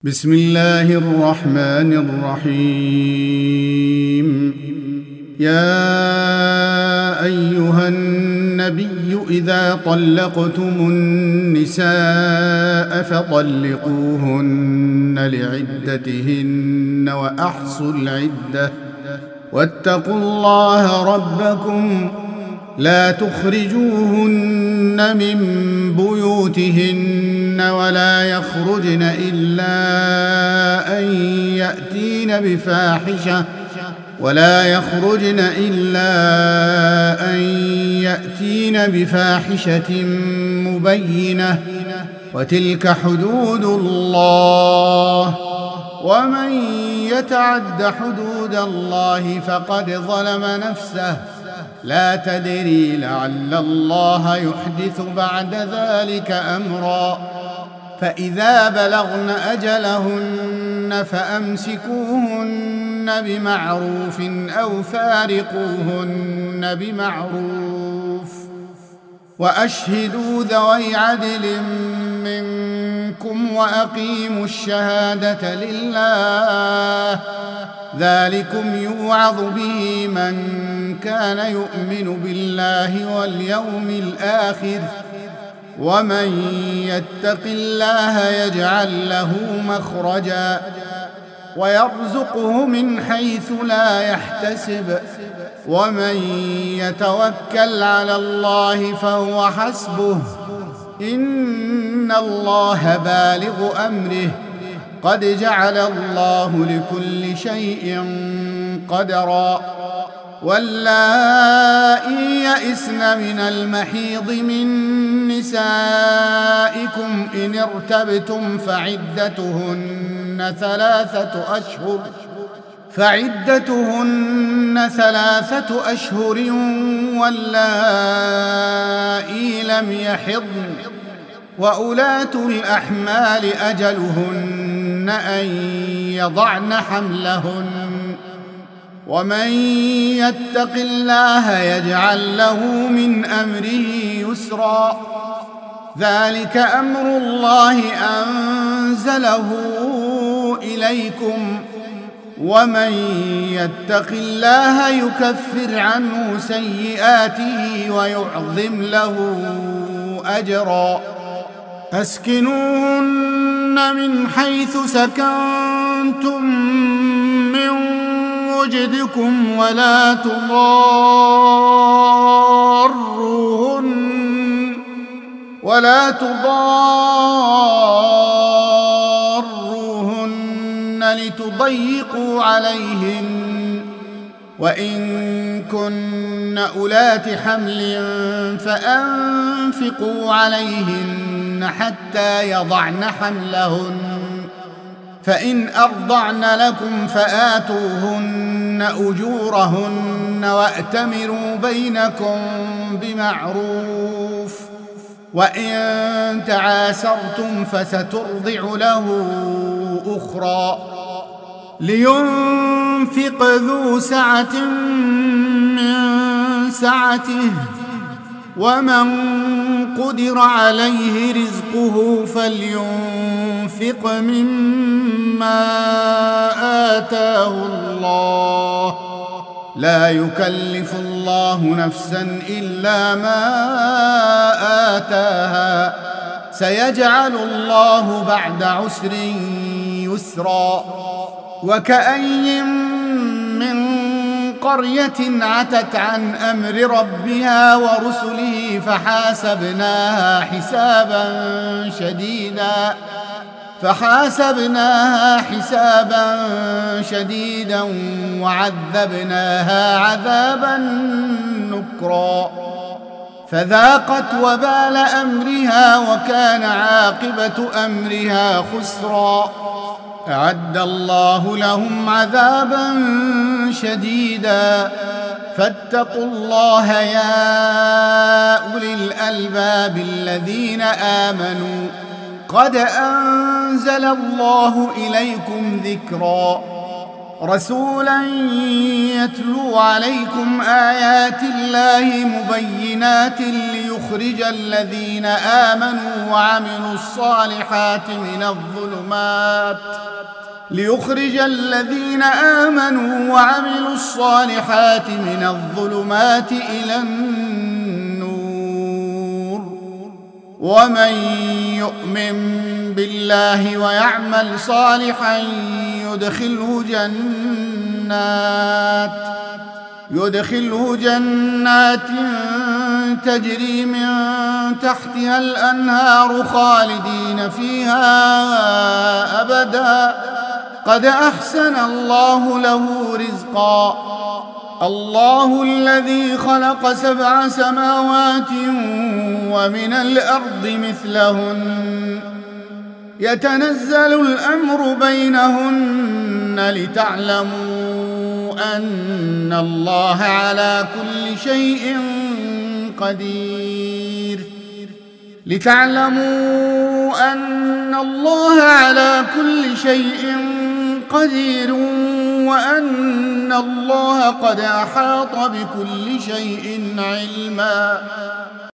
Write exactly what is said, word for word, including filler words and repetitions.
بسم الله الرحمن الرحيم. يا أيها النبي إذا طلقتم النساء فطلقوهن لعدتهن وأحصوا العدة واتقوا الله ربكم لا تخرجوهن من بيوتهن ولا يخرجن إلا أن يأتين بفاحشة ولا يخرجن إلا أن يأتين بفاحشة مبينة وتلك حدود الله ومن يتعد حدود الله فقد ظلم نفسه لا تدري لعل الله يحدث بعد ذلك أمرا. فإذا بلغن أجلهن فأمسكوهن بمعروف أو فارقوهن بمعروف وأشهدوا ذوي عدل منكم وأقيموا الشهادة لله ذلكم يوعظ به من كان يؤمن بالله واليوم الآخر ومن يتق الله يجعل له مخرجا ويرزقه من حيث لا يحتسب ومن يتوكل على الله فهو حسبه إن الله بالغ أمره قد جعل الله لكل شيء قدرا. واللائي يئسن من المحيض من نسائكم إن ارتبتم فعدتهن ثلاثة أشهر فعدتهن ثلاثة أشهر واللائي لم يحضن وأولاة الأحمال أجلهن أن يضعن حملهن ومن يتق الله يجعل له من أمره يسرا. ذلك أمر الله أنزله إليكم ومن يتق الله يكفر عنه سيئاته ويعظم له أجرا. أسكنوهن من حيث سكنتم من وجدكم ولا تضاروهن ولا تضاروهن لتضيقوا عليهن وإن كن أولات حمل فأنفقوا عليهن حتى يضعن حملهن فإن أرضعن لكم فآتوهن أجورهن وأتمروا بينكم بمعروف وإن تعاسرتم فسترضع له أخرى. لينفق ذو سعة من سعته ومن قدر عليه رزقه فلينفق مما آتاه الله لا يكلف الله نفسا إلا ما آتاها سيجعل الله بعد عسر يسرا. وكأي من قرية عتت عن أمر ربها ورسله فحاسبناها حسابا شديدا فحاسبناها حسابا شديدا وعذبناها عذابا نكرا فذاقت وبال أمرها وكان عاقبة أمرها خسرا. أعد الله لهم عذابا شديدا فاتقوا الله يا أولي الألباب الذين آمنوا قد أنزل الله إليكم ذكرا. رسولا يتلو عليكم آيات الله مبينات ليخرج الذين آمنوا وعملوا الصالحات من الظلمات ليخرج الذين آمنوا وعملوا الصالحات من الظلمات إلى النور. ومن يؤمن بالله ويعمل صالحا يدخله جنات يدخله جنات تجري من تحتها الأنهار خالدين فيها أبدا قد أحسن الله له رزقا. الله الذي خلق سبع سماوات ومن الأرض مثلهن يتنزل الأمر بينهن لتعلموا أن الله على كل شيء قدير لتعلموا أن الله على كل شيء قدير وأن الله قد أحاط بكل شيء علما.